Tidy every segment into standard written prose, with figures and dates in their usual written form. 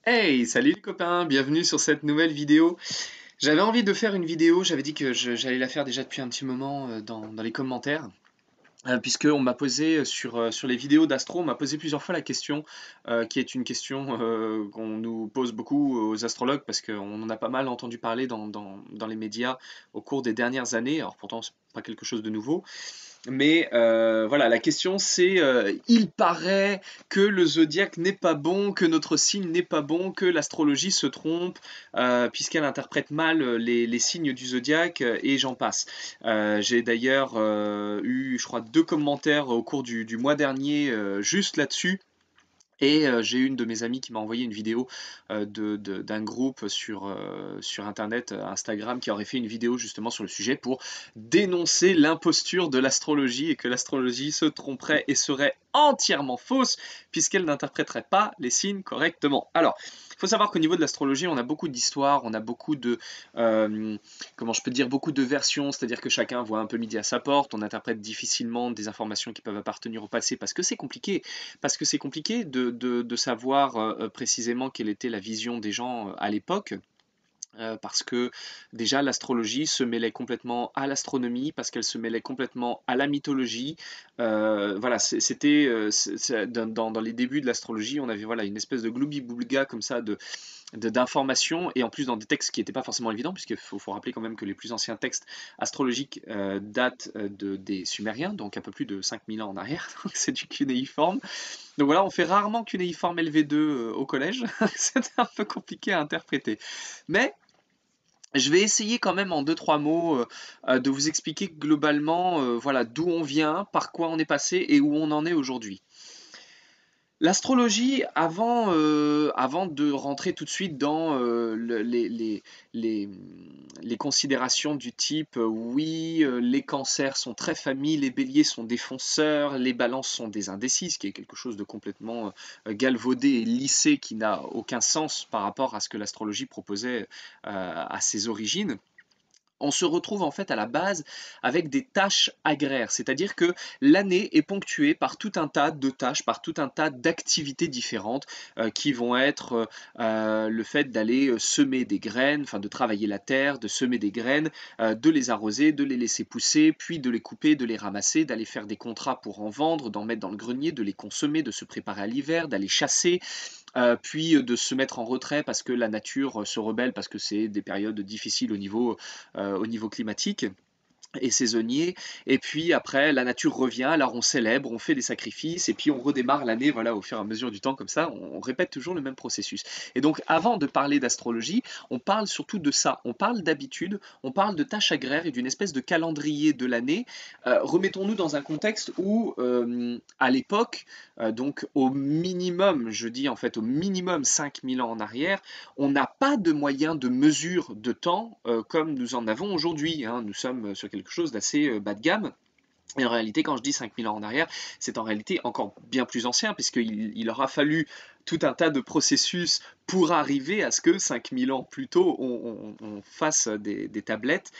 Hey, salut les copains, bienvenue sur cette nouvelle vidéo. J'avais envie de faire une vidéo, j'avais dit que j'allais la faire déjà depuis un petit moment dans les commentaires, puisque on m'a posé sur les vidéos d'Astro, on m'a posé plusieurs fois la question, qui est une question qu'on nous pose beaucoup aux astrologues, parce qu'on en a pas mal entendu parler dans les médias au cours des dernières années, alors pourtant c'est pas quelque chose de nouveau. Mais voilà, la question c'est, il paraît que le zodiaque n'est pas bon, que notre signe n'est pas bon, que l'astrologie se trompe, puisqu'elle interprète mal les signes du zodiaque, et j'en passe. J'ai d'ailleurs eu, je crois, deux commentaires au cours du mois dernier juste là-dessus. Et j'ai une de mes amies qui m'a envoyé une vidéo d'un groupe sur Internet, Instagram, qui aurait fait une vidéo justement sur le sujet pour dénoncer l'imposture de l'astrologie et que l'astrologie se tromperait et serait entièrement fausse puisqu'elle n'interpréterait pas les signes correctement. Alors, il faut savoir qu'au niveau de l'astrologie, on a beaucoup d'histoires, on a beaucoup euh, comment je peux dire, beaucoup de versions, c'est-à-dire que chacun voit un peu midi à sa porte, on interprète difficilement des informations qui peuvent appartenir au passé parce que c'est compliqué de savoir précisément quelle était la vision des gens à l'époque. Parce que déjà l'astrologie se mêlait complètement à l'astronomie, parce qu'elle se mêlait complètement à la mythologie. Voilà, c'était dans les débuts de l'astrologie, on avait voilà une espèce de gloubi-boulga comme ça d'informations, et en plus dans des textes qui n'étaient pas forcément évidents, puisqu'il faut rappeler quand même que les plus anciens textes astrologiques datent des Sumériens, donc un peu plus de 5000 ans en arrière, donc c'est du cunéiforme. Donc voilà, on fait rarement cunéiforme LV2 au collège, c'était un peu compliqué à interpréter. Mais je vais essayer quand même en deux trois mots de vous expliquer globalement voilà, d'où on vient, par quoi on est passé et où on en est aujourd'hui. L'astrologie, avant de rentrer tout de suite dans les, les considérations du type oui, les cancers sont très familles, les béliers sont des fonceurs, les balances sont des indécis, ce qui est quelque chose de complètement galvaudé et lissé qui n'a aucun sens par rapport à ce que l'astrologie proposait à ses origines. On se retrouve en fait à la base avec des tâches agraires, c'est-à-dire que l'année est ponctuée par tout un tas de tâches, par tout un tas d'activités différentes qui vont être le fait d'aller semer des graines, enfin de travailler la terre, de semer des graines, de les arroser, de les laisser pousser, puis de les couper, de les ramasser, d'aller faire des contrats pour en vendre, d'en mettre dans le grenier, de les consommer, de se préparer à l'hiver, d'aller chasser, puis de se mettre en retrait parce que la nature se rebelle, parce que c'est des périodes difficiles au niveau climatique et saisonnier. Et puis après, la nature revient, alors on célèbre, on fait des sacrifices, et puis on redémarre l'année, voilà, au fur et à mesure du temps, comme ça, on répète toujours le même processus. Et donc, avant de parler d'astrologie, on parle surtout de ça. On parle d'habitude, on parle de tâches agraires et d'une espèce de calendrier de l'année. Remettons-nous dans un contexte où, à l'époque, donc au minimum, je dis en fait au minimum 5000 ans en arrière, on n'a pas de moyens de mesure de temps comme nous en avons aujourd'hui, hein. Nous sommes sur quelque chose d'assez bas de gamme. Et en réalité, quand je dis 5000 ans en arrière, c'est en réalité encore bien plus ancien, puisqu'il aura fallu tout un tas de processus pour arriver à ce que 5000 ans plus tôt, on fasse des tablettes,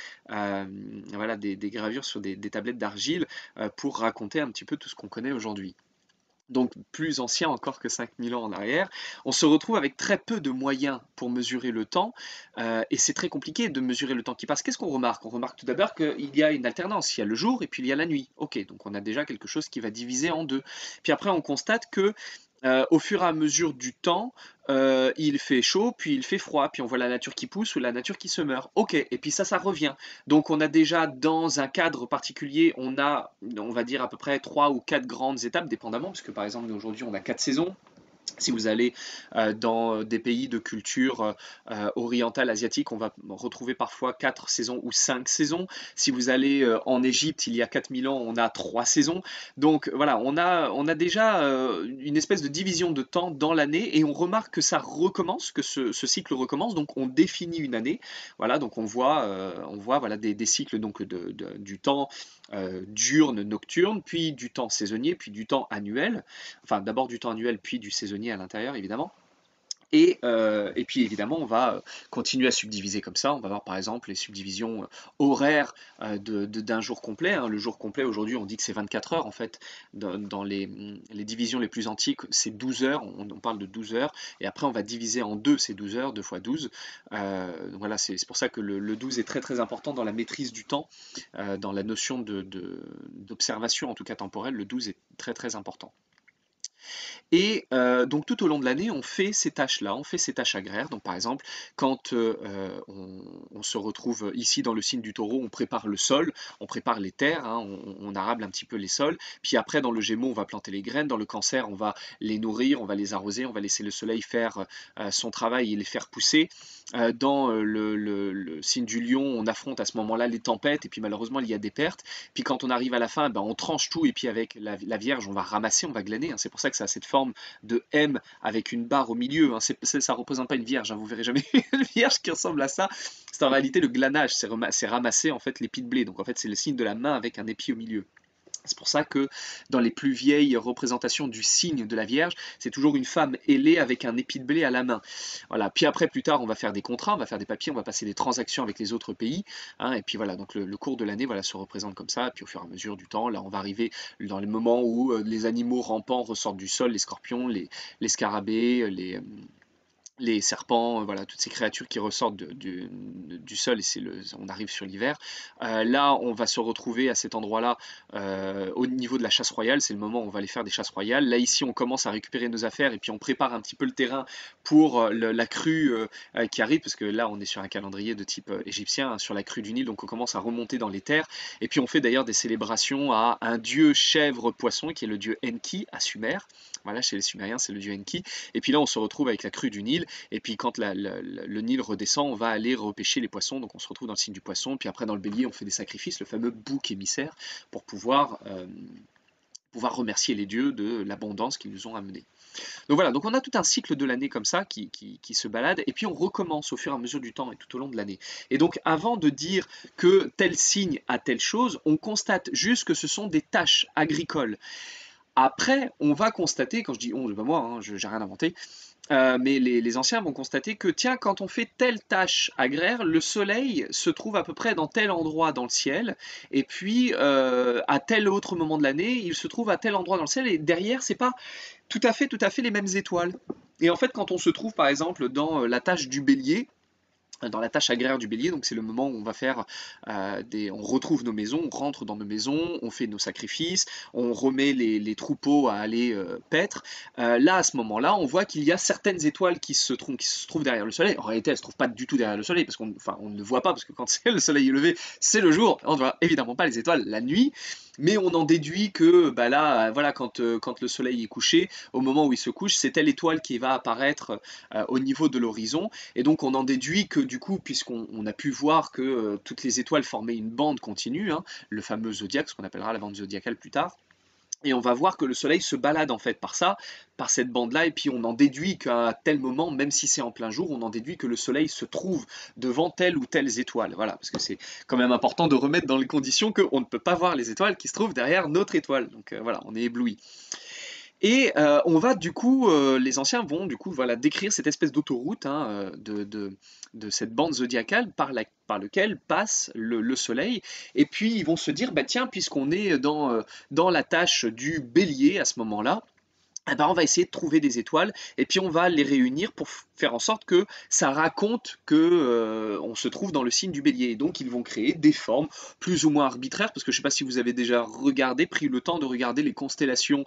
voilà, des gravures sur des tablettes d'argile pour raconter un petit peu tout ce qu'on connaît aujourd'hui, donc plus ancien encore que 5000 ans en arrière. On se retrouve avec très peu de moyens pour mesurer le temps, et c'est très compliqué de mesurer le temps qui passe. Qu'est-ce qu'on remarque? On remarque tout d'abord qu'il y a une alternance, il y a le jour et puis il y a la nuit. Ok, donc on a déjà quelque chose qui va diviser en deux. Puis après on constate que au fur et à mesure du temps, il fait chaud, puis il fait froid, puis on voit la nature qui pousse ou la nature qui se meurt. Ok, et puis ça revient. Donc on a déjà dans un cadre particulier, on va dire à peu près trois ou quatre grandes étapes, dépendamment, parce que par exemple nous aujourd'hui on a quatre saisons. Si vous allez dans des pays de culture orientale, asiatique, on va retrouver parfois 4 saisons ou 5 saisons. Si vous allez en Égypte, il y a 4000 ans, on a 3 saisons. Donc voilà, on a déjà une espèce de division de temps dans l'année, et on remarque que ça recommence, que ce cycle recommence. Donc on définit une année. Voilà, donc on voit voilà, des cycles donc, du temps diurne, nocturne, puis du temps saisonnier, puis du temps annuel. Enfin, d'abord du temps annuel, puis du saisonnier à l'intérieur, évidemment. Et puis évidemment, on va continuer à subdiviser comme ça. On va voir par exemple les subdivisions horaires d'un jour complet, hein. Le jour complet, aujourd'hui, on dit que c'est 24 heures en fait. Dans les divisions les plus antiques, c'est 12 heures, on parle de 12 heures. Et après, on va diviser en deux ces 12 heures, 2 fois 12. Donc voilà, c'est pour ça que le 12 est très très important dans la maîtrise du temps, dans la notion d'observation, en tout cas temporelle. Le 12 est très très important. Et donc tout au long de l'année, on fait ces tâches-là, on fait ces tâches agraires. Donc par exemple, quand on se retrouve ici dans le signe du taureau, on prépare le sol, on prépare les terres, hein, on arable un petit peu les sols. Puis après, dans le gémeaux, on va planter les graines. Dans le cancer, on va les nourrir, on va les arroser, on va laisser le soleil faire son travail et les faire pousser. Dans le signe du lion, on affronte à ce moment-là les tempêtes et puis malheureusement, il y a des pertes. Puis quand on arrive à la fin, ben, on tranche tout et puis avec la Vierge, on va ramasser, on va glaner, hein. C'est pour ça que ça a cette forme de M avec une barre au milieu, hein. Ça représente pas une vierge, hein. Vous verrez jamais une vierge qui ressemble à ça. C'est en réalité le glanage, c'est ramasser en fait l'épi de blé. Donc en fait c'est le signe de la main avec un épi au milieu. C'est pour ça que dans les plus vieilles représentations du signe de la Vierge, c'est toujours une femme ailée avec un épi de blé à la main. Voilà. Puis après, plus tard, on va faire des contrats, on va faire des papiers, on va passer des transactions avec les autres pays, hein. Et puis voilà, donc le cours de l'année voilà, se représente comme ça. Et puis au fur et à mesure du temps, là, on va arriver dans les moments où les animaux rampants ressortent du sol, les scorpions, les scarabées, les serpents, voilà, toutes ces créatures qui ressortent du sol, et on arrive sur l'hiver. Là, on va se retrouver à cet endroit-là au niveau de la chasse royale, c'est le moment où on va aller faire des chasses royales. Là, ici, on commence à récupérer nos affaires et puis on prépare un petit peu le terrain pour la crue qui arrive, parce que là, on est sur un calendrier de type égyptien, hein, sur la crue du Nil, donc on commence à remonter dans les terres. Et puis on fait d'ailleurs des célébrations à un dieu chèvre-poisson qui est le dieu Enki à Sumer. Voilà, chez les Sumériens, c'est le dieu Enki. Et puis là, on se retrouve avec la crue du Nil. Et puis quand le Nil redescend, on va aller repêcher les poissons. Donc on se retrouve dans le signe du poisson. Puis après, dans le bélier, on fait des sacrifices, le fameux bouc émissaire, pour pouvoir remercier les dieux de l'abondance qu'ils nous ont amenée. Donc voilà, donc on a tout un cycle de l'année comme ça qui se balade, et puis on recommence au fur et à mesure du temps et tout au long de l'année. Et donc avant de dire que tel signe a telle chose, on constate juste que ce sont des tâches agricoles. Après, on va constater, quand je dis on, c'est pas moi, hein, j'ai rien inventé, mais les anciens vont constater que tiens, quand on fait telle tâche agraire, le soleil se trouve à peu près dans tel endroit dans le ciel, et puis à tel autre moment de l'année, il se trouve à tel endroit dans le ciel, et derrière, c'est pas tout à fait les mêmes étoiles. Et en fait, quand on se trouve par exemple dans la tâche du bélier, dans la tâche agraire du bélier, donc c'est le moment où on va faire on retrouve nos maisons, on rentre dans nos maisons, on fait nos sacrifices, on remet les troupeaux à aller paître. Là, à ce moment-là, on voit qu'il y a certaines étoiles qui se trouvent derrière le soleil. En réalité, elles ne se trouvent pas du tout derrière le soleil, parce on ne le voit pas, parce que quand le soleil est levé, c'est le jour. On ne voit évidemment pas les étoiles la nuit, mais on en déduit que bah là, voilà, quand le soleil est couché, au moment où il se couche, c'est telle étoile qui va apparaître au niveau de l'horizon. Et donc on en déduit que du coup, puisqu'on a pu voir que toutes les étoiles formaient une bande continue, hein, le fameux zodiaque, ce qu'on appellera la bande zodiacale plus tard, et on va voir que le soleil se balade en fait par cette bande-là, et puis on en déduit qu'à tel moment, même si c'est en plein jour, on en déduit que le soleil se trouve devant telle ou telle étoile. Voilà, parce que c'est quand même important de remettre dans les conditions qu'on ne peut pas voir les étoiles qui se trouvent derrière notre étoile. Donc voilà, on est ébloui. Et on va du coup, les anciens vont du coup voilà, décrire cette espèce d'autoroute, hein, de cette bande zodiacale par lequel passe le soleil. Et puis ils vont se dire, bah tiens, puisqu'on est dans la tâche du bélier à ce moment-là, eh ben, on va essayer de trouver des étoiles et puis on va les réunir pour faire en sorte que ça raconte que on se trouve dans le signe du bélier. Et donc ils vont créer des formes plus ou moins arbitraires, parce que je ne sais pas si vous avez déjà pris le temps de regarder les constellations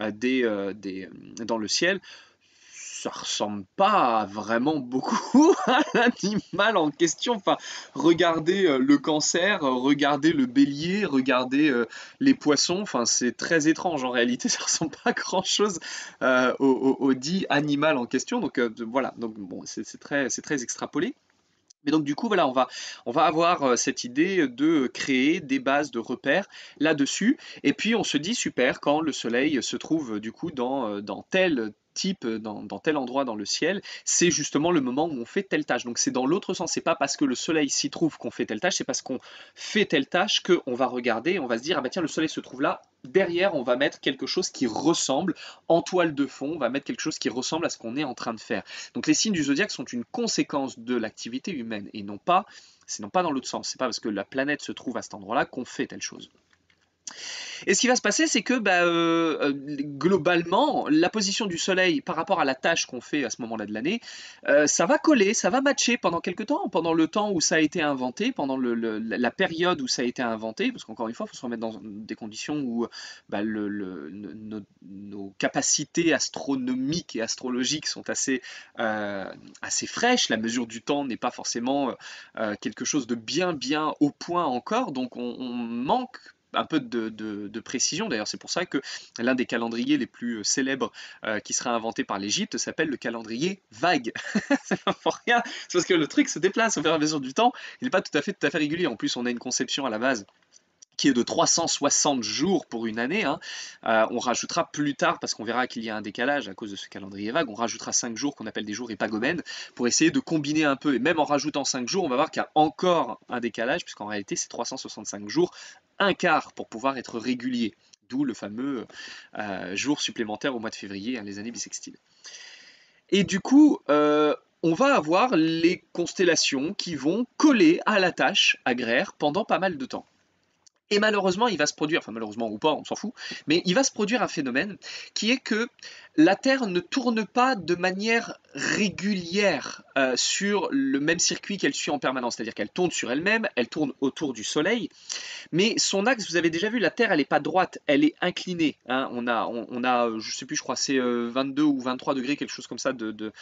dans le ciel. Ça ressemble pas vraiment beaucoup à l'animal en question. Enfin, regardez le cancer, regardez le bélier, regardez les poissons. Enfin, c'est très étrange en réalité. Ça ressemble pas à grand-chose au dit animal en question. Donc voilà. Donc bon, c'est très extrapolé. Mais donc du coup, voilà, on va avoir cette idée de créer des bases de repères là-dessus. Et puis on se dit, super, quand le soleil se trouve du coup dans type dans tel endroit dans le ciel, c'est justement le moment où on fait telle tâche. Donc c'est dans l'autre sens, c'est pas parce que le soleil s'y trouve qu'on fait telle tâche, c'est parce qu'on fait telle tâche qu'on va regarder, on va se dire, ah bah tiens, le soleil se trouve là, derrière on va mettre quelque chose qui ressemble, en toile de fond, on va mettre quelque chose qui ressemble à ce qu'on est en train de faire. Donc les signes du zodiaque sont une conséquence de l'activité humaine, et non pas, c'est non pas dans l'autre sens, c'est pas parce que la planète se trouve à cet endroit-là qu'on fait telle chose. Et ce qui va se passer, c'est que globalement, la position du Soleil par rapport à la tâche qu'on fait à ce moment-là de l'année, ça va coller, ça va matcher pendant quelques temps, pendant le temps où ça a été inventé, pendant la période où ça a été inventé, parce qu'encore une fois, il faut se remettre dans des conditions où nos capacités astronomiques et astrologiques sont assez fraîches, la mesure du temps n'est pas forcément quelque chose de bien au point encore, donc on manque un peu de précision. D'ailleurs, c'est pour ça que l'un des calendriers les plus célèbres qui sera inventé par l'Égypte s'appelle le calendrier vague. C'est pas pour rien, c'est parce que le truc se déplace au fur et à mesure du temps, il n'est pas tout à fait régulier. En plus, on a une conception à la base qui est de 360 jours pour une année. Hein. On rajoutera plus tard, parce qu'on verra qu'il y a un décalage à cause de ce calendrier vague, on rajoutera 5 jours qu'on appelle des jours épagomènes pour essayer de combiner un peu. Et même en rajoutant 5 jours, on va voir qu'il y a encore un décalage, puisqu'en réalité c'est 365 jours, un quart pour pouvoir être régulier. D'où le fameux jour supplémentaire au mois de février, hein, les années bissextiles. Et du coup, on va avoir les constellations qui vont coller à la tâche agraire pendant pas mal de temps. Et malheureusement, il va se produire, enfin malheureusement ou pas, on s'en fout, mais il va se produire un phénomène qui est que la Terre ne tourne pas de manière régulière sur le même circuit qu'elle suit en permanence, c'est-à-dire qu'elle tourne sur elle-même, elle tourne autour du Soleil, mais son axe, vous avez déjà vu, la Terre, elle n'est pas droite, elle est inclinée. Hein. On a, je sais plus, je crois, c'est 22 ou 23 degrés, quelque chose comme ça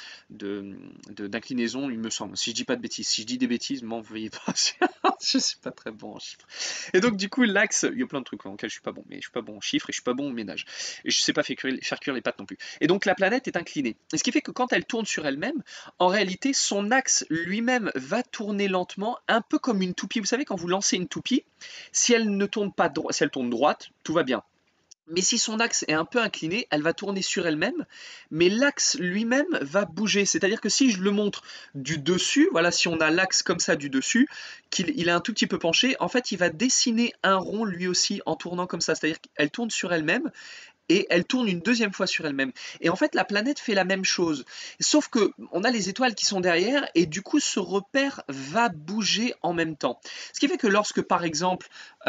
d'inclinaison, il me semble. Si je dis pas de bêtises, si je dis des bêtises, m'en veuillez pas. Je suis pas très bon en chiffres. Et donc du coup, l'axe, il y a plein de trucs dans lesquels je suis pas bon, mais je suis pas bon en chiffres et je suis pas bon au ménage. Et je sais pas faire cuire les pâtes non plus. Et donc la planète est inclinée. Et ce qui fait que quand elle tourne sur elle-même, en réalité, son axe lui-même va tourner lentement, un peu comme une toupie. Vous savez, quand vous lancez une toupie, si elle ne tourne pas si elle tourne droite, tout va bien. Mais si son axe est un peu incliné, elle va tourner sur elle-même, mais l'axe lui-même va bouger. C'est-à-dire que si je le montre du dessus, voilà, si on a l'axe comme ça du dessus, qu'il est un tout petit peu penché, en fait, il va dessiner un rond lui aussi en tournant comme ça. C'est-à-dire qu'elle tourne sur elle-même, et elle tourne une deuxième fois sur elle-même. Et en fait, la planète fait la même chose. Sauf que on a les étoiles qui sont derrière, et du coup, ce repère va bouger en même temps. Ce qui fait que lorsque, par exemple,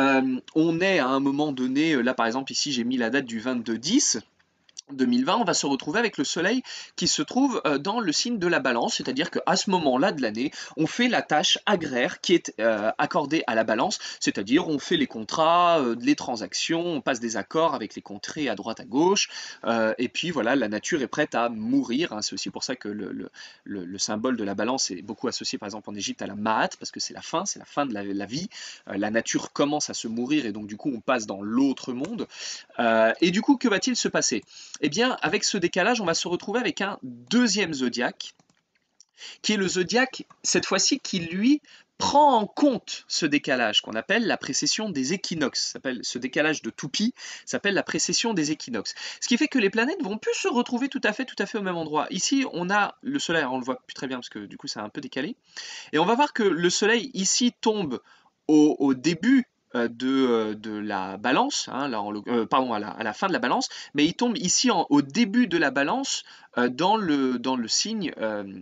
on est à un moment donné, là par exemple, ici j'ai mis la date du 22-10, 2020, on va se retrouver avec le Soleil qui se trouve dans le signe de la Balance, c'est-à-dire qu'à ce moment-là de l'année, on fait la tâche agraire qui est accordée à la Balance, c'est-à-dire on fait les contrats, les transactions, on passe des accords avec les contrées à droite à gauche, et puis voilà, la nature est prête à mourir. Hein. C'est aussi pour ça que le symbole de la Balance est beaucoup associé par exemple en Égypte à la Maat, parce que c'est la fin de la vie, la nature commence à se mourir et donc du coup on passe dans l'autre monde. Et du coup, que va-t-il se passer? Eh bien, avec ce décalage, on va se retrouver avec un deuxième zodiaque, qui est le zodiaque, cette fois-ci, qui lui prend en compte ce décalage qu'on appelle la précession des équinoxes. Ce décalage de toupie s'appelle la précession des équinoxes. Ce qui fait que les planètes vont plus se retrouver tout à fait au même endroit. Ici, on a le Soleil, on le voit plus très bien parce que du coup, c'est un peu décalé. Et on va voir que le Soleil ici tombe au début de la balance, hein, là, pardon, à la fin de la balance, mais il tombe ici au début de la balance dans le signe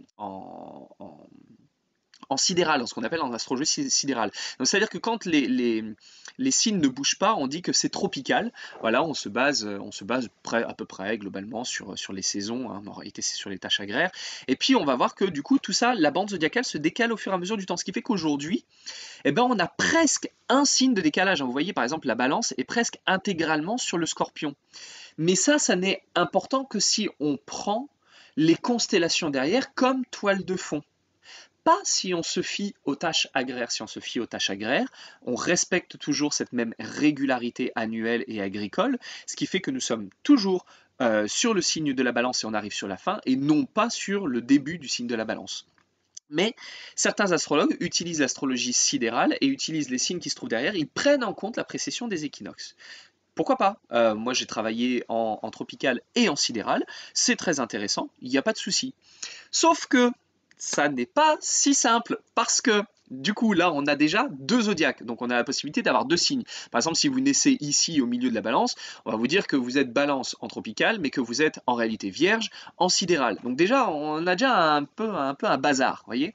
en sidéral, ce qu'on appelle en astrologie sidérale. Donc c'est-à-dire que quand les signes ne bougent pas, on dit que c'est tropical. Voilà, on se base à peu près globalement sur les saisons, hein, en réalité c'est sur les tâches agraires. Et puis on va voir que du coup tout ça, la bande zodiacale se décale au fur et à mesure du temps, ce qui fait qu'aujourd'hui, eh ben, on a presque un signe de décalage. Vous voyez par exemple la balance est presque intégralement sur le scorpion. Mais ça n'est important que si on prend les constellations derrière comme toile de fond. Pas si on se fie aux tâches agraires. Si on se fie aux tâches agraires, on respecte toujours cette même régularité annuelle et agricole, ce qui fait que nous sommes toujours sur le signe de la balance et on arrive sur la fin, et non pas sur le début du signe de la balance. Mais certains astrologues utilisent l'astrologie sidérale et utilisent les signes qui se trouvent derrière, ils prennent en compte la précession des équinoxes. Pourquoi pas? Moi, j'ai travaillé en tropical et en sidéral. C'est très intéressant, il n'y a pas de souci. Sauf que ça n'est pas si simple parce que du coup, là, on a déjà deux zodiaques, donc on a la possibilité d'avoir deux signes. Par exemple, si vous naissez ici au milieu de la balance, on va vous dire que vous êtes balance en tropical, mais que vous êtes en réalité vierge en sidéral. Donc déjà, on a déjà un peu un bazar, vous voyez?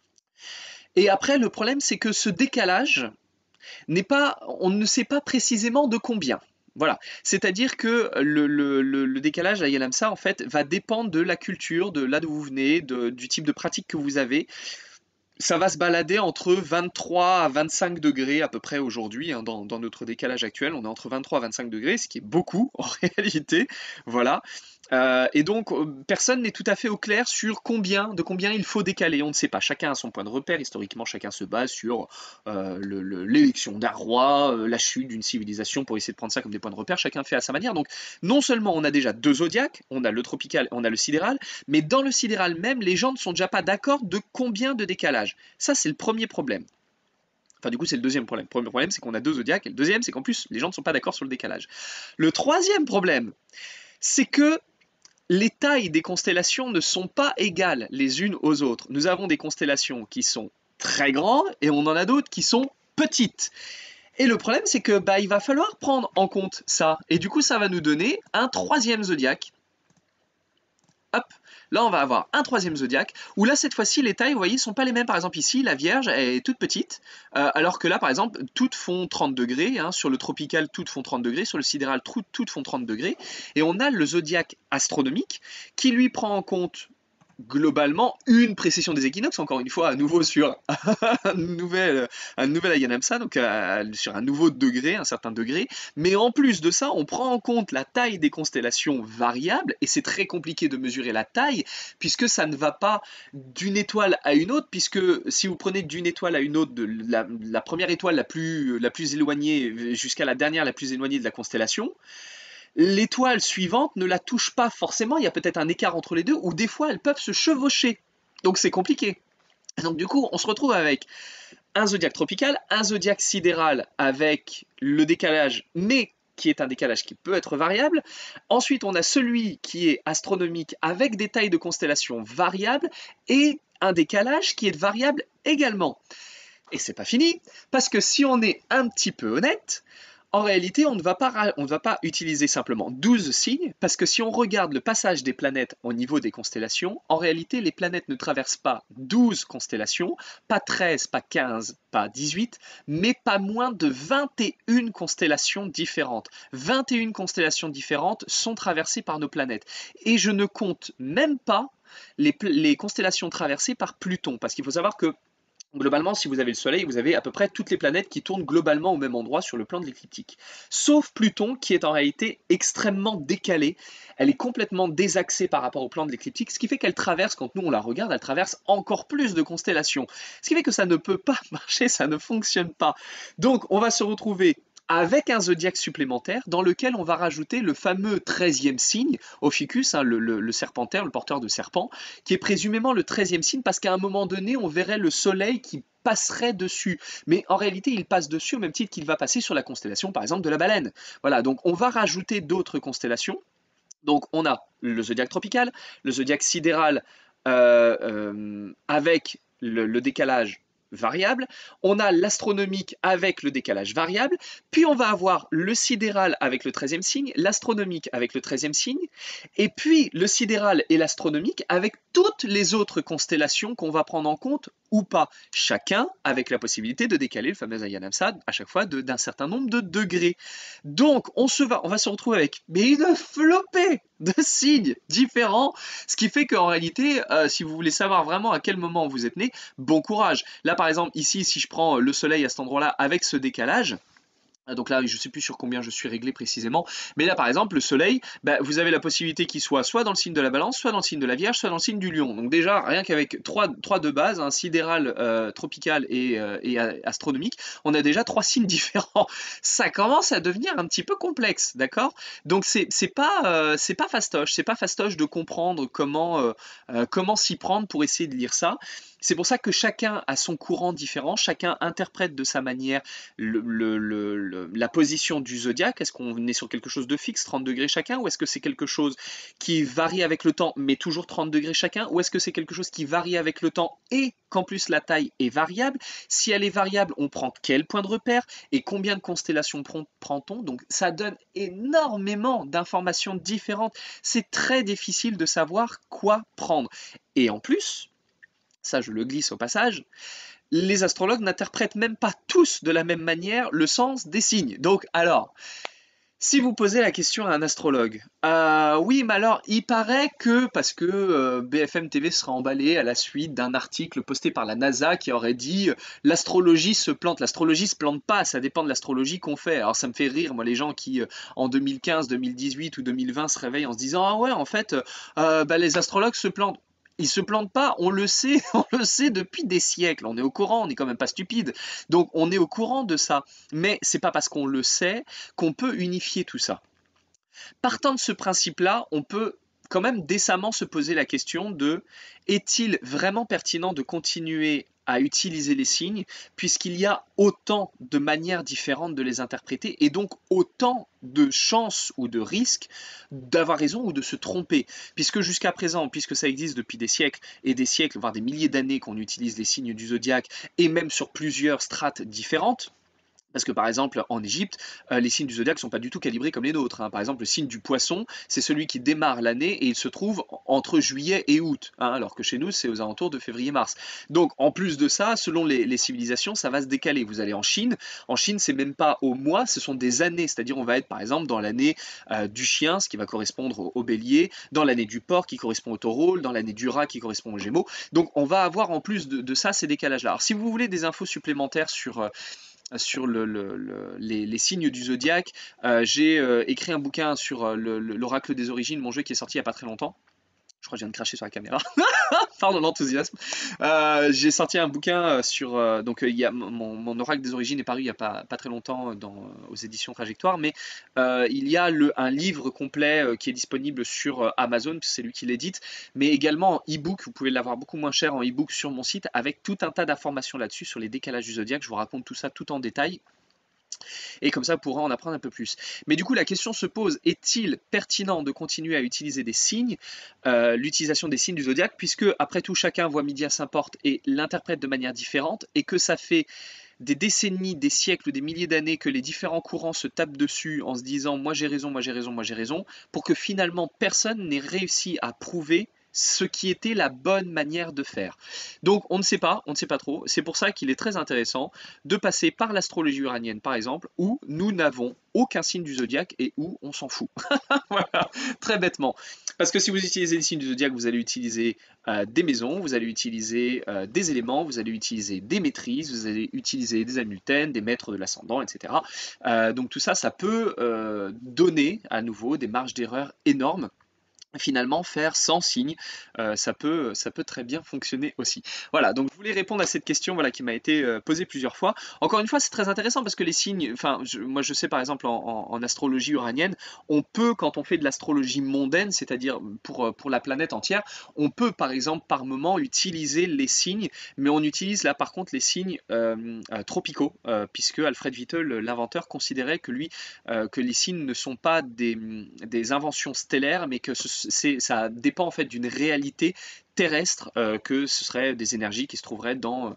Et après, le problème, c'est que ce décalage n'est pas, on ne sait pas précisément de combien. Voilà, c'est-à-dire que le décalage à Yalamsa, en fait, va dépendre de la culture, de là d'où vous venez, du type de pratique que vous avez. Ça va se balader entre 23 à 25 degrés à peu près aujourd'hui, hein, dans notre décalage actuel. On est entre 23 à 25 degrés, ce qui est beaucoup en réalité. Voilà. Et donc, personne n'est tout à fait au clair sur de combien il faut décaler. On ne sait pas. Chacun a son point de repère. Historiquement, chacun se base sur l'élection d'un roi, la chute d'une civilisation pour essayer de prendre ça comme des points de repère. Chacun fait à sa manière. Donc, non seulement on a déjà deux zodiaques, on a le tropical, on a le sidéral, mais dans le sidéral même, les gens ne sont déjà pas d'accord de combien de décalage. Ça, c'est le premier problème. Enfin, du coup, c'est le deuxième problème. Le premier problème, c'est qu'on a deux zodiaques. Et le deuxième, c'est qu'en plus, les gens ne sont pas d'accord sur le décalage. Le troisième problème, c'est que les tailles des constellations ne sont pas égales les unes aux autres. Nous avons des constellations qui sont très grandes et on en a d'autres qui sont petites. Et le problème, c'est que il va falloir prendre en compte ça. Et du coup, ça va nous donner un troisième zodiaque. Hop, là on va avoir un troisième zodiaque, où là cette fois-ci les tailles, vous voyez, sont pas les mêmes. Par exemple ici, la Vierge est toute petite, alors que là par exemple, toutes font 30 degrés, hein, sur le tropical toutes font 30 degrés, sur le sidéral toutes font 30 degrés, et on a le zodiaque astronomique, qui lui prend en compte globalement une précession des équinoxes, encore une fois, à nouveau sur un nouvel Ayanamsa, donc sur un nouveau degré, un certain degré. Mais en plus de ça, on prend en compte la taille des constellations variables, et c'est très compliqué de mesurer la taille, puisque ça ne va pas d'une étoile à une autre, puisque si vous prenez d'une étoile à une autre, de la première étoile la plus éloignée jusqu'à la dernière la plus éloignée de la constellation, l'étoile suivante ne la touche pas forcément, il y a peut-être un écart entre les deux, ou des fois elles peuvent se chevaucher. Donc c'est compliqué. Donc du coup, on se retrouve avec un zodiaque tropical, un zodiaque sidéral avec le décalage, mais qui est un décalage qui peut être variable. Ensuite, on a celui qui est astronomique avec des tailles de constellations variables et un décalage qui est variable également. Et c'est pas fini, parce que si on est un petit peu honnête, en réalité, on ne va pas utiliser simplement 12 signes, parce que si on regarde le passage des planètes au niveau des constellations, en réalité, les planètes ne traversent pas 12 constellations, pas 13, pas 15, pas 18, mais pas moins de 21 constellations différentes. 21 constellations différentes sont traversées par nos planètes. Et je ne compte même pas les constellations traversées par Pluton, parce qu'il faut savoir que globalement, si vous avez le Soleil, vous avez à peu près toutes les planètes qui tournent globalement au même endroit sur le plan de l'écliptique. Sauf Pluton, qui est en réalité extrêmement décalée. Elle est complètement désaxée par rapport au plan de l'écliptique, ce qui fait qu'elle traverse, quand nous on la regarde, elle traverse encore plus de constellations. Ce qui fait que ça ne peut pas marcher, ça ne fonctionne pas. Donc on va se retrouver avec un zodiaque supplémentaire dans lequel on va rajouter le fameux 13e signe, Ophiuchus, hein, le serpentaire, le porteur de serpent, qui est présumément le 13e signe parce qu'à un moment donné, on verrait le soleil qui passerait dessus. Mais en réalité, il passe dessus au même titre qu'il va passer sur la constellation, par exemple, de la baleine. Voilà, donc on va rajouter d'autres constellations. Donc on a le zodiaque tropical, le zodiaque sidéral avec le décalage variable, on a l'astronomique avec le décalage variable, puis on va avoir le sidéral avec le 13e signe, l'astronomique avec le 13e signe, et puis le sidéral et l'astronomique avec toutes les autres constellations qu'on va prendre en compte ou pas, chacun avec la possibilité de décaler le fameux Ayanamsa à chaque fois d'un certain nombre de degrés. Donc on va se retrouver avec une flopée de signes différents, ce qui fait qu'en réalité, si vous voulez savoir vraiment à quel moment vous êtes né, bon courage. Là par exemple, ici, si je prends le soleil à cet endroit-là avec ce décalage, donc là, je ne sais plus sur combien je suis réglé précisément. Mais là, par exemple, le soleil, vous avez la possibilité qu'il soit dans le signe de la balance, soit dans le signe de la vierge, soit dans le signe du lion. Donc déjà, rien qu'avec trois de base, un sidéral, tropical et astronomique, on a déjà trois signes différents. Ça commence à devenir un petit peu complexe, d'accord? Donc c'est pas fastoche de comprendre comment s'y prendre pour essayer de lire ça. C'est pour ça que chacun a son courant différent, chacun interprète de sa manière la position du zodiaque. Est-ce qu'on est sur quelque chose de fixe, 30 degrés chacun, ou est-ce que c'est quelque chose qui varie avec le temps, mais toujours 30 degrés chacun, ou est-ce que c'est quelque chose qui varie avec le temps et qu'en plus la taille est variable? Si elle est variable, on prend quel point de repère et combien de constellations prend-on? Donc ça donne énormément d'informations différentes. C'est très difficile de savoir quoi prendre. Et en plus, ça je le glisse au passage, les astrologues n'interprètent même pas tous de la même manière le sens des signes. Donc alors, si vous posez la question à un astrologue, oui, mais alors il paraît que, parce que BFM TV sera emballé à la suite d'un article posté par la NASA qui aurait dit l'astrologie se plante. L'astrologie se plante pas, ça dépend de l'astrologie qu'on fait. Alors ça me fait rire, moi, les gens qui en 2015, 2018 ou 2020 se réveillent en se disant ah ouais, en fait, bah, les astrologues se plantent. Ils se plantent pas, on le sait, on le sait depuis des siècles. On est au courant, on n'est quand même pas stupide. Donc on est au courant de ça. Mais c'est pas parce qu'on le sait qu'on peut unifier tout ça. Partant de ce principe-là, on peut quand même décemment se poser la question de est-il vraiment pertinent de continuer à utiliser les signes puisqu'il y a autant de manières différentes de les interpréter et donc autant de chances ou de risques d'avoir raison ou de se tromper. Puisque jusqu'à présent, puisque ça existe depuis des siècles et des siècles, voire des milliers d'années qu'on utilise les signes du zodiaque et même sur plusieurs strates différentes, parce que par exemple, en Égypte, les signes du zodiaque ne sont pas du tout calibrés comme les nôtres, hein. Par exemple, le signe du poisson, c'est celui qui démarre l'année et il se trouve entre juillet et août, hein, alors que chez nous, c'est aux alentours de février-mars. Donc, en plus de ça, selon les civilisations, ça va se décaler. Vous allez en Chine, c'est même pas au mois, ce sont des années. C'est-à-dire, on va être par exemple dans l'année du chien, ce qui va correspondre au bélier, dans l'année du porc qui correspond au taureau, dans l'année du rat qui correspond au gémeaux. Donc, on va avoir en plus de ça ces décalages-là. Alors, si vous voulez des infos supplémentaires sur les signes du zodiaque. J'ai écrit un bouquin sur l'oracle des origines, mon jeu qui est sorti il n'y a pas très longtemps. Je crois que je viens de cracher sur la caméra. Pardon l'enthousiasme. J'ai sorti un bouquin sur. Donc, il y a mon oracle des origines est paru il n'y a pas très longtemps aux éditions Trajectoire, mais il y a un livre complet qui est disponible sur Amazon, c'est lui qui l'édite, mais également en e-book. Vous pouvez l'avoir beaucoup moins cher en e-book sur mon site avec tout un tas d'informations là-dessus sur les décalages du zodiaque. Je vous raconte tout ça tout en détail. Et comme ça, vous pourrez en apprendre un peu plus. Mais du coup, la question se pose, est-il pertinent de continuer à utiliser des signes, l'utilisation des signes du zodiaque, puisque après tout, chacun voit midi à Saint-Porte et l'interprète de manière différente, et que ça fait des décennies, des siècles, des milliers d'années que les différents courants se tapent dessus en se disant moi j'ai raison, moi j'ai raison, moi j'ai raison, pour que finalement personne n'ait réussi à prouver ce qui était la bonne manière de faire. Donc on ne sait pas trop. C'est pour ça qu'il est très intéressant de passer par l'astrologie uranienne par exemple, où nous n'avons aucun signe du zodiaque et où on s'en fout. Voilà, très bêtement. Parce que si vous utilisez les signes du zodiaque, vous allez utiliser des maisons, vous allez utiliser des éléments, vous allez utiliser des maîtrises, vous allez utiliser des amultènes, des maîtres de l'ascendant, etc. Donc tout ça, ça peut donner à nouveau des marges d'erreur énormes. Finalement, faire sans signe, ça peut très bien fonctionner aussi. Voilà, donc je voulais répondre à cette question voilà, qui m'a été posée plusieurs fois. Encore une fois, c'est très intéressant parce que les signes, enfin, moi je sais par exemple en astrologie uranienne, on peut, quand on fait de l'astrologie mondaine, c'est-à-dire pour la planète entière, on peut par exemple par moment utiliser les signes, mais on utilise là par contre les signes tropicaux, puisque Alfred Vittel, l'inventeur, considérait que lui, que les signes ne sont pas des inventions stellaires, mais que ça dépend en fait d'une réalité terrestre, que ce serait des énergies qui se trouveraient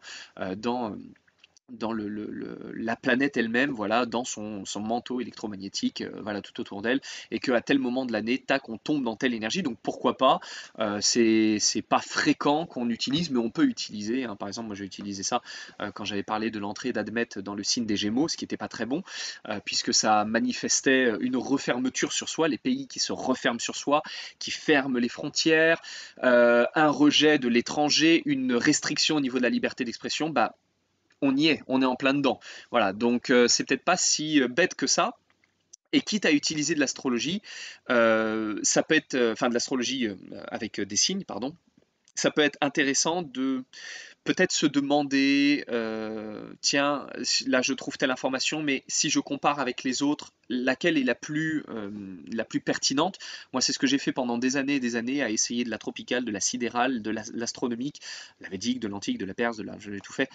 dans la planète elle-même, voilà, dans son manteau électromagnétique, voilà, tout autour d'elle, et qu'à tel moment de l'année, tac, on tombe dans telle énergie, donc pourquoi pas, c'est pas fréquent qu'on utilise, mais on peut utiliser, hein. Par exemple, moi j'ai utilisé ça quand j'avais parlé de l'entrée d'Admet dans le signe des Gémeaux, ce qui n'était pas très bon, puisque ça manifestait une refermeture sur soi, les pays qui se referment sur soi, qui ferment les frontières, un rejet de l'étranger, une restriction au niveau de la liberté d'expression, bah on y est, on est en plein dedans. Voilà, donc c'est peut-être pas si bête que ça. Et quitte à utiliser de l'astrologie, ça peut être, enfin de l'astrologie avec des signes, pardon, ça peut être intéressant de peut-être se demander, tiens, là je trouve telle information, mais si je compare avec les autres, laquelle est la plus pertinente? Moi, c'est ce que j'ai fait pendant des années, à essayer de la tropicale, de la sidérale, de l'astronomique, la védique, de l'antique, de la perse, je l'ai tout fait.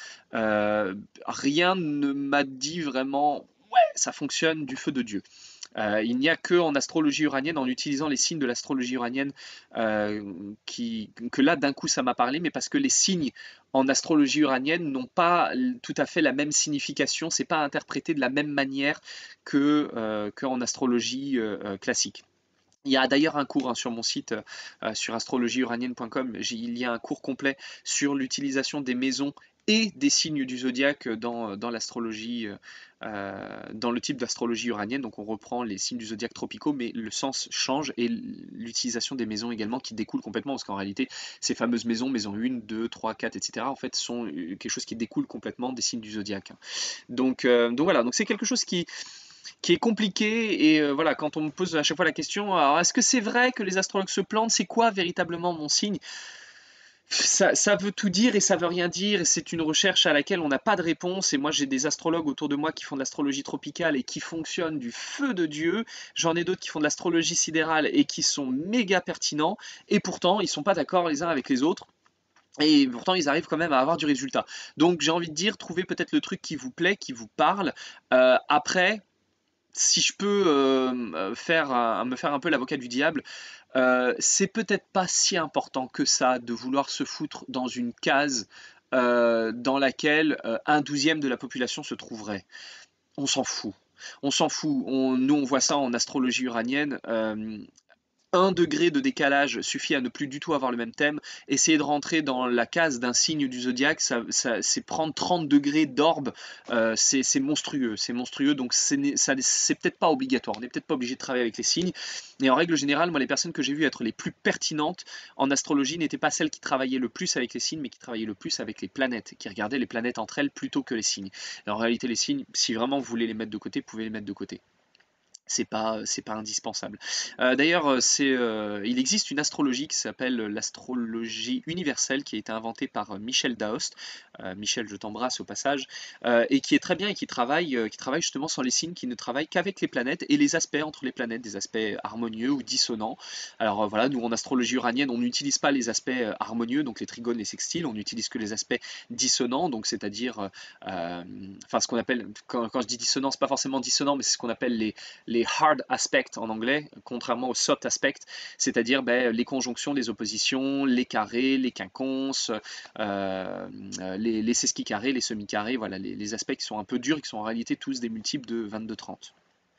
Rien ne m'a dit vraiment, ouais, ça fonctionne du feu de Dieu. Il n'y a que en astrologie uranienne, en utilisant les signes de l'astrologie uranienne, que là d'un coup ça m'a parlé, mais parce que les signes en astrologie uranienne n'ont pas tout à fait la même signification, c'est pas interprété de la même manière qu'en astrologie classique. Il y a d'ailleurs un cours, hein, sur mon site, sur astrologieuranienne.com, il y a un cours complet sur l'utilisation des maisons et des signes du zodiaque dans l'astrologie, dans le type d'astrologie uranienne. Donc on reprend les signes du zodiaque tropicaux, mais le sens change et l'utilisation des maisons également qui découle complètement, parce qu'en réalité, ces fameuses maisons, maison 1, 2, 3, 4, etc., en fait, sont quelque chose qui découle complètement des signes du zodiaque, hein. Donc voilà, donc c'est quelque chose qui est compliqué. Et voilà, quand on me pose à chaque fois la question, alors est-ce que c'est vrai que les astrologues se plantent? C'est quoi véritablement mon signe? Ça veut tout dire et ça veut rien dire, et c'est une recherche à laquelle on n'a pas de réponse. Et moi, j'ai des astrologues autour de moi qui font de l'astrologie tropicale et qui fonctionnent du feu de Dieu. J'en ai d'autres qui font de l'astrologie sidérale et qui sont méga pertinents, et pourtant, ils sont pas d'accord les uns avec les autres. Et pourtant, ils arrivent quand même à avoir du résultat. Donc, j'ai envie de dire, trouvez peut-être le truc qui vous plaît, qui vous parle. Après, si je peux me faire un peu l'avocat du diable, c'est peut-être pas si important que ça de vouloir se foutre dans une case dans laquelle un douzième de la population se trouverait. On s'en fout. On s'en fout. Nous, on voit ça en astrologie uranienne. 1 degré de décalage suffit à ne plus du tout avoir le même thème. Essayer de rentrer dans la case d'un signe du zodiaque, c'est prendre 30 degrés d'orbe. C'est monstrueux, c'est monstrueux. Donc c'est peut-être pas obligatoire. On n'est peut-être pas obligé de travailler avec les signes. Et en règle générale, moi, les personnes que j'ai vues être les plus pertinentes en astrologie n'étaient pas celles qui travaillaient le plus avec les signes, mais qui travaillaient le plus avec les planètes, qui regardaient les planètes entre elles plutôt que les signes. Et en réalité, les signes, si vraiment vous voulez les mettre de côté, vous pouvez les mettre de côté. C'est pas indispensable. D'ailleurs, il existe une astrologie qui s'appelle l'astrologie universelle, qui a été inventée par Michel Daost. Michel, je t'embrasse au passage, et qui est très bien et qui travaille justement sans les signes, qui ne travaille qu'avec les planètes et les aspects entre les planètes, des aspects harmonieux ou dissonants. Alors voilà, nous en astrologie uranienne, on n'utilise pas les aspects harmonieux, donc les trigones, les sextiles, on n'utilise que les aspects dissonants, donc c'est-à-dire, enfin ce qu'on appelle, quand je dis dissonant, c'est pas forcément dissonant, mais c'est ce qu'on appelle les hard aspects en anglais, contrairement aux soft aspects, c'est-à-dire les conjonctions, les oppositions, les carrés, les quinconces, les sesquicarrés, les semi-carrés, voilà, les aspects qui sont un peu durs et qui sont en réalité tous des multiples de 22-30.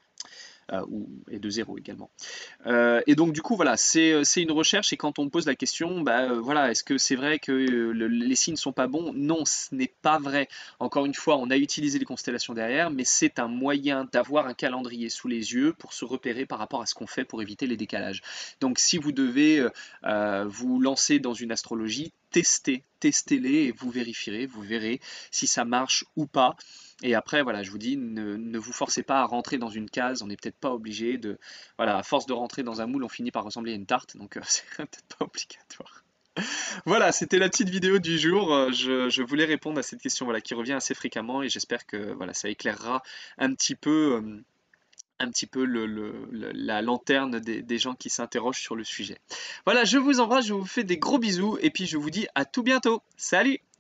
Et de 0 également. Et donc du coup voilà, c'est une recherche, et quand on me pose la question, voilà, est-ce que c'est vrai que les signes ne sont pas bons? Non, ce n'est pas vrai. Encore une fois, on a utilisé les constellations derrière, mais c'est un moyen d'avoir un calendrier sous les yeux pour se repérer par rapport à ce qu'on fait pour éviter les décalages. Donc si vous devez vous lancer dans une astrologie, testez-les et vous vérifierez, vous verrez si ça marche ou pas. Et après, voilà, je vous dis, ne vous forcez pas à rentrer dans une case, on n'est peut-être pas obligé de... Voilà, à force de rentrer dans un moule, on finit par ressembler à une tarte, donc c'est peut-être pas obligatoire. Voilà, c'était la petite vidéo du jour. Je voulais répondre à cette question, voilà, qui revient assez fréquemment, et j'espère que voilà, ça éclairera un petit peu la lanterne des gens qui s'interrogent sur le sujet. Voilà, je vous embrasse, je vous fais des gros bisous, et puis je vous dis à tout bientôt. Salut!